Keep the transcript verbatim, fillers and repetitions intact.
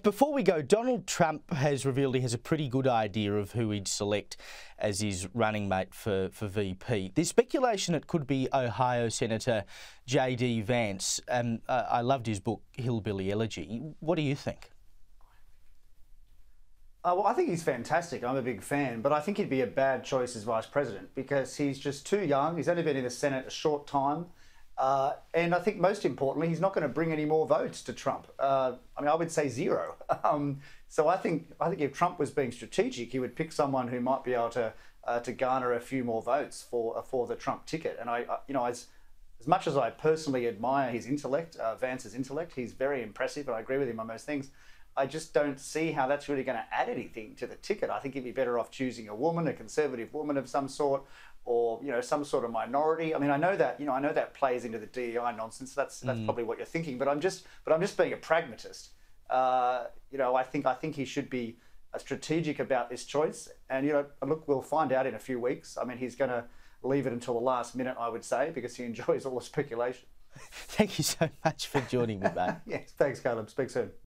before we go, Donald Trump has revealed he has a pretty good idea of who he'd select as his running mate for, for V P. There's speculation it could be Ohio Senator J D Vance. Um, uh, I loved his book, Hillbilly Elegy. What do you think? Uh, well, I think he's fantastic. I'm a big fan, but I think he'd be a bad choice as vice president because he's just too young. He's only been in the Senate a short time. Uh, and I think most importantly, he's not going to bring any more votes to Trump. Uh, I mean, I would say zero. Um, so I think I think if Trump was being strategic, he would pick someone who might be able to uh, to garner a few more votes for uh, for the Trump ticket. And I, I you know, as as much as I personally admire his intellect, uh, Vance's intellect, he's very impressive, and I agree with him on most things. I just don't see how that's really going to add anything to the ticket. I think he'd be better off choosing a woman, a conservative woman of some sort, or you know, some sort of minority. I mean, I know that you know, I know that plays into the D E I nonsense. That's that's mm. probably what you're thinking. But I'm just, but I'm just being a pragmatist. Uh, you know, I think I think he should be uh, strategic about this choice. And you know, look, we'll find out in a few weeks. I mean, he's going to leave it until the last minute, I would say, because he enjoys all the speculation. Thank you so much for joining me, mate. Yes, thanks, Caleb. Speak soon.